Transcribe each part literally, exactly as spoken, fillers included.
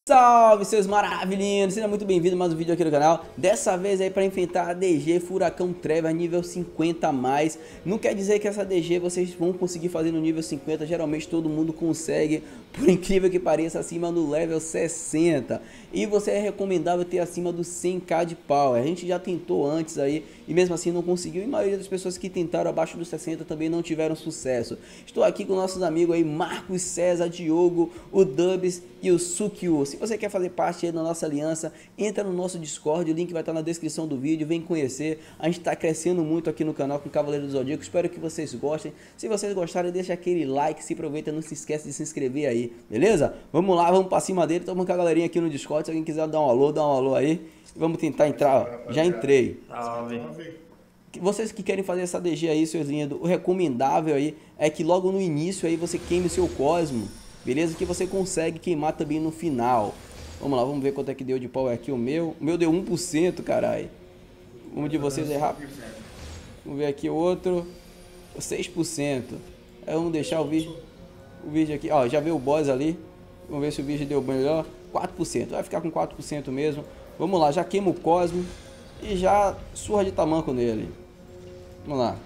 Salve, seus maravilhinhos! Seja muito bem-vindo a mais um vídeo aqui no canal. Dessa vez aí para enfrentar a D G Furacão Trevas nível cinquenta a mais. Não quer dizer que essa D G vocês vão conseguir fazer no nível cinquenta. Geralmente todo mundo consegue, por incrível que pareça, acima do level sessenta. E você é recomendável ter acima dos cem k de power. A gente já tentou antes aí e mesmo assim não conseguiu. E a maioria das pessoas que tentaram abaixo dos sessenta também não tiveram sucesso. Estou aqui com nossos amigos aí, Marcos, César, Diogo, o Dubs e o Sukio. Se você quer fazer parte aí da nossa aliança, entra no nosso Discord, o link vai estar na descrição do vídeo, vem conhecer. A gente está crescendo muito aqui no canal com Cavaleiro do Zodíaco, espero que vocês gostem. Se vocês gostarem, deixa aquele like, se aproveita, não se esquece de se inscrever aí, beleza? Vamos lá, vamos pra cima dele, estamos com a galerinha aqui no Discord, se alguém quiser dar um alô, dá um alô aí. Vamos tentar entrar, ó. Já entrei. Salve. Vocês que querem fazer essa D G aí, seus lindos, o recomendável aí é que logo no início aí você queime o seu Cosmo. Beleza? Que você consegue queimar também no final. Vamos lá, vamos ver quanto é que deu de power aqui o meu. O meu deu um por cento, caralho. Um de vocês é rápido. Vamos ver aqui o outro. seis por cento. Aí vamos deixar o vídeo, o vídeo aqui. Ó, já veio o boss ali. Vamos ver se o vídeo deu melhor. quatro por cento. Vai ficar com quatro por cento mesmo. Vamos lá, já queima o Cosmo. E já surra de tamanco nele. Vamos lá.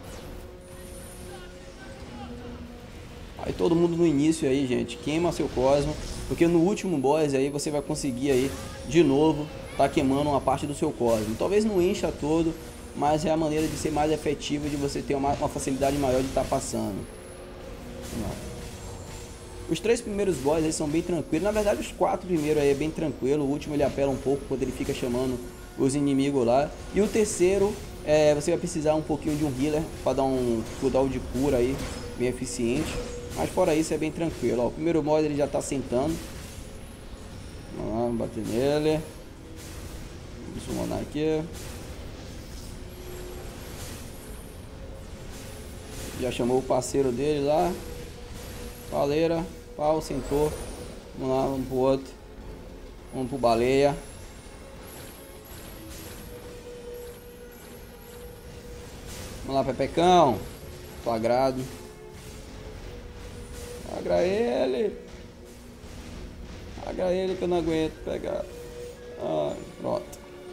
Aí todo mundo no início aí, gente, queima seu Cosmo, porque no último boss aí você vai conseguir aí, de novo, tá queimando uma parte do seu Cosmo. Talvez não encha todo, mas é a maneira de ser mais efetivo, de você ter uma, uma facilidade maior de estar tá passando. Vamos lá. Os três primeiros boss aí são bem tranquilos, na verdade os quatro primeiros aí é bem tranquilo, o último ele apela um pouco quando ele fica chamando os inimigos lá. E o terceiro, é, você vai precisar um pouquinho de um healer para dar um cooldown de cura aí, bem eficiente. Mas fora isso é bem tranquilo, ó. O primeiro boss ele já tá sentando. Vamos lá, vamos bater nele. Vamos summonar aqui. Já chamou o parceiro dele lá. Paleira, pau, sentou. Vamos lá, vamos pro outro. Vamos pro baleia. Vamos lá, Pepecão. Flagrado. Agra ele. Agra ele que eu não aguento pegar. Ah, pronto.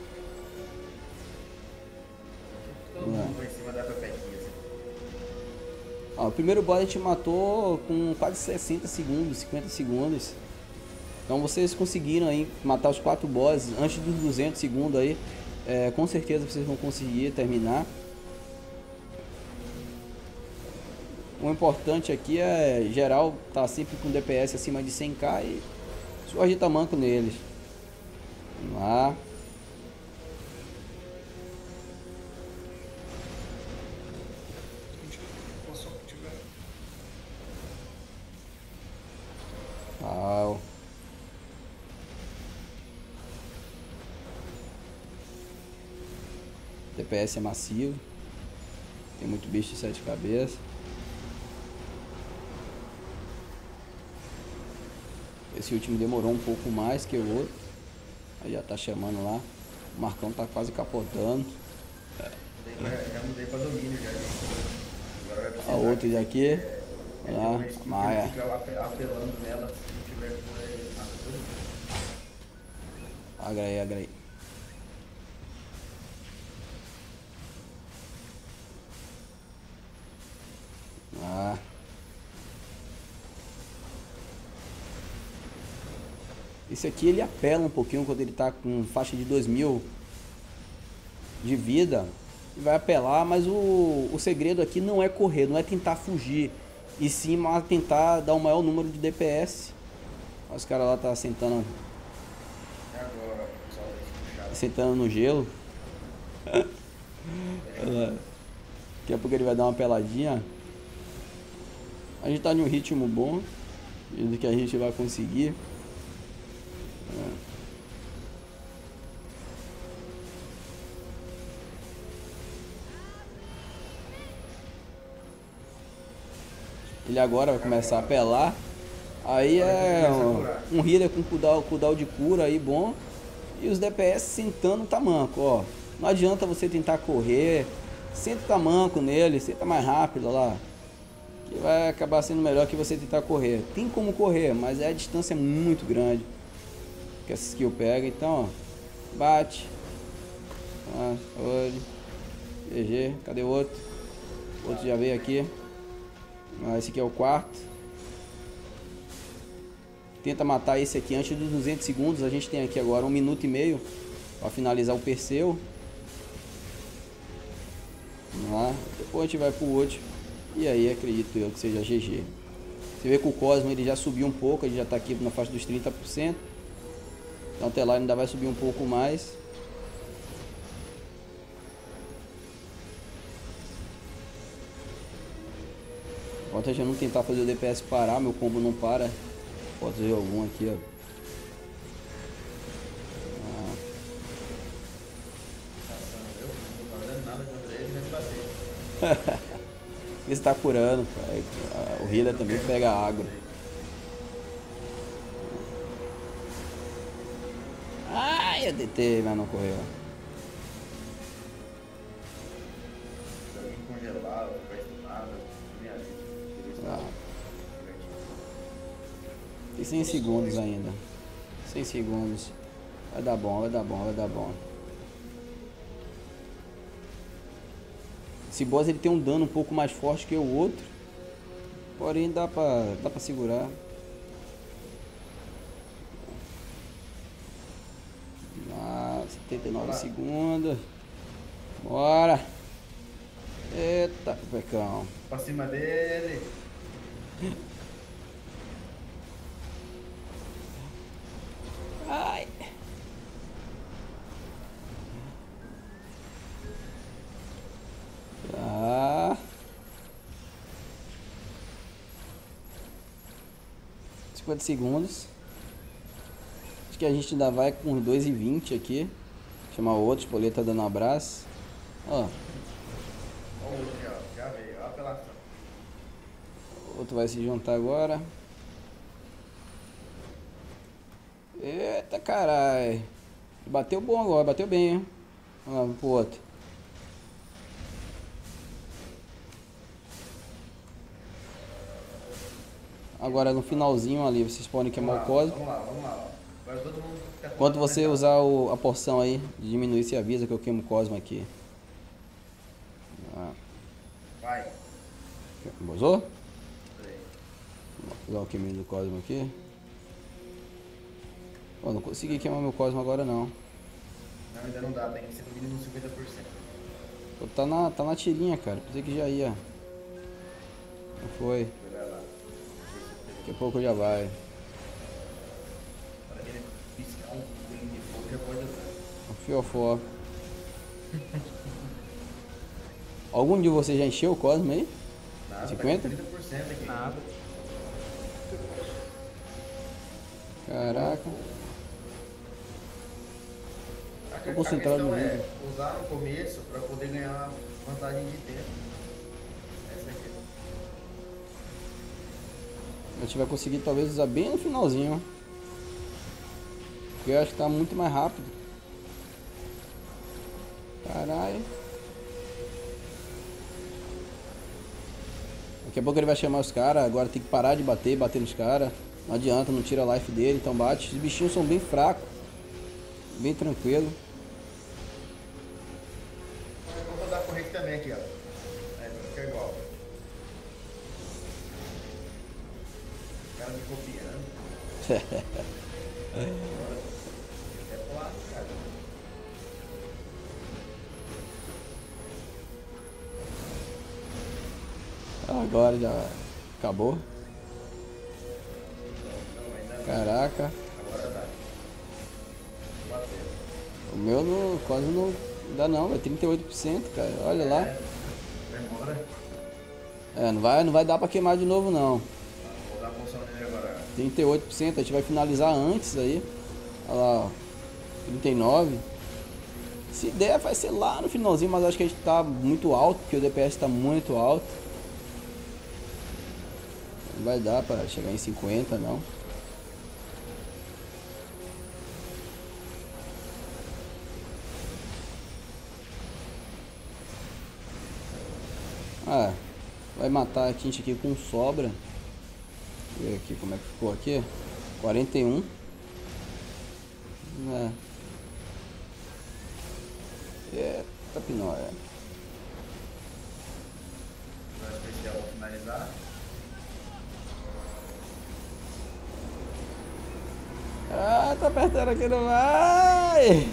Todo mundo foi em cima da pepequinha. Ah, o primeiro boss a gente matou com quase sessenta segundos, cinquenta segundos. Então vocês conseguiram aí matar os quatro bosses antes dos duzentos segundos aí. É, com certeza vocês vão conseguir terminar. O importante aqui é geral tá sempre com D P S acima de cem k e surra de tamanco neles. Vamos lá. Pau. D P S é massivo. Tem muito bicho de sete cabeças. Esse último demorou um pouco mais que o outro. Aí já tá chamando lá. O Marcão tá quase capotando. É. Já mudei pra domínio já. Agora vai A outra já aqui. É, lá, Maia. fica apelando nela se não tiver com ele. Agra aí, agra aí. Ah. Esse aqui ele apela um pouquinho quando ele tá com faixa de dois mil de vida. Ele vai apelar, mas o, o segredo aqui não é correr, não é tentar fugir. E sim mas tentar dar o maior número de D P S. Os caras lá tá sentando. Agora, Sentando no gelo. Daqui a pouco ele vai dar uma peladinha. A gente tá em um ritmo bom. Dizendo que a gente vai conseguir. É. Ele agora vai começar a apelar. Aí é um, um healer com cooldown, cooldown de cura aí bom. E os D P S sentando o tamanco, ó. Não adianta você tentar correr. Senta o tamanco nele, senta mais rápido, ó lá. Que vai acabar sendo melhor que você tentar correr. Tem como correr, mas é a distância muito grande. que essa skill pega. Então, ó, bate. Ah, olho. G G, cadê o outro? O outro já veio aqui. Ah, esse aqui é o quarto. Tenta matar esse aqui antes dos duzentos segundos. A gente tem aqui agora um minuto e meio para finalizar o Perseu. Vamos lá. Depois a gente vai pro outro. E aí acredito eu que seja G G. Você vê que o Cosmo ele já subiu um pouco. Ele já tá aqui na faixa dos trinta por cento. Então até lá ele ainda vai subir um pouco mais. Enquanto a gente não tentar fazer o D P S parar, meu combo não para. Pode fazer algum aqui, ó. Ah. Ele está curando, pai. O healer também pega agro. Ai, eu detei, mas não correu. Ah. Tem cem segundos ainda. cem segundos. Vai dar bom, vai dar bom, vai dar bom. Esse boss ele tem um dano um pouco mais forte que o outro. Porém dá pra, dá pra segurar. Ah, setenta e nove segundos. Bora. Eita, pecão. Pra cima dele. Ai. Tá. cinquenta segundos. Acho que a gente ainda vai com dois e vinte aqui. Chamar o outro, Espoleta dando um abraço. Ó. Ó o outro já, já veio, ó a apelação. O outro vai se juntar agora. Eita caralho. Bateu bom agora, bateu bem, hein? Vamos lá pro outro. Agora no finalzinho ali, vocês podem queimar o Cosmo. Vamos lá, vamos lá. Agora todo mundo fica Quando você usar o, a porção aí de diminuir, você avisa que eu queimo o Cosmo aqui. Ah. Vai. Bozou? Vou usar o queiminho do Cosmo aqui. Pô, não consegui queimar meu Cosmo agora não. Não, ainda não dá, tem que ser no mínimo cinquenta por cento. Pô, tá na, tá na tirinha, cara. Pensei que já ia. Não foi. Daqui a pouco já vai. Para ele piscar um bolinho de fogo, já pode usar. O fiofó. Algum de vocês já encheu o Cosmo aí? Nada, cinquenta? tá com trinta por cento aqui. Nada. Caraca. A, Tô a concentrado questão no é vídeo. usar no começo para poder ganhar vantagem de tempo. Essa aqui. A gente vai conseguir talvez usar bem no finalzinho. Porque eu acho que tá muito mais rápido. Caralho. Daqui a pouco ele vai chamar os caras. Agora tem que parar de bater, bater nos caras. Não adianta, não tira a life dele, então bate. Os bichinhos são bem fracos. Bem tranquilo. Eu vou rodar a corrente também aqui, ó. É, fica igual. O cara me copiando. É plástico, cara. Agora já acabou. Caraca. Agora dá. Bateu. O meu não, quase não dá não, é trinta e oito por cento, cara. Olha lá. Demora. É, não vai, não vai dar pra queimar de novo não. Vou dar a função nele agora. trinta e oito por cento, a gente vai finalizar antes aí. Olha lá, ó. trinta e nove por cento. Se der, vai ser lá no finalzinho, mas acho que a gente tá muito alto, porque o D P S tá muito alto. Não vai dar pra chegar em cinquenta, não. Ah, vai matar a Tint aqui com sobra. Deixa eu ver aqui como é que ficou aqui. quarenta e um. É. É, Tapinóia. Vai especial pra finalizar. Ah, tá apertando aqui não vai!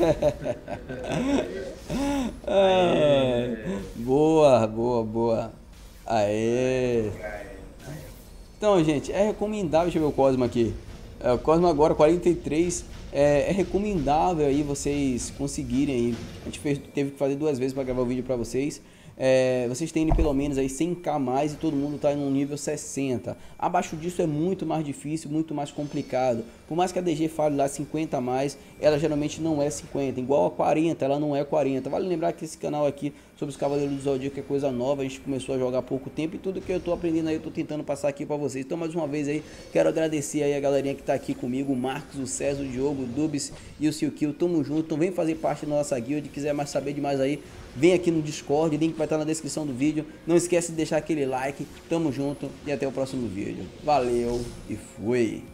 Ah, boa, boa, boa. Aê! Então, gente, é recomendável, deixa eu ver o Cosmo aqui. É, o Cosmo agora, quarenta e três, é, é recomendável aí vocês conseguirem aí. A gente fez, teve que fazer duas vezes para gravar o vídeo para vocês. É, vocês têm pelo menos aí cem k mais e todo mundo está no nível sessenta. Abaixo disso é muito mais difícil, muito mais complicado. Por mais que a D G fale lá cinquenta mais, ela geralmente não é cinquenta, igual a quarenta, ela não é quarenta. Vale lembrar que esse canal aqui sobre os Cavaleiros do Zodíaco é coisa nova, a gente começou a jogar há pouco tempo e tudo que eu tô aprendendo aí eu tô tentando passar aqui para vocês. Então mais uma vez aí, quero agradecer aí a galerinha que tá aqui comigo, o Marcos, o César, o Diogo, o Dubs e o Silkio, tamo junto. Então vem fazer parte da nossa guild, quiser mais saber de mais aí, vem aqui no Discord, link vai estar na descrição do vídeo. Não esquece de deixar aquele like, tamo junto e até o próximo vídeo. Valeu e fui!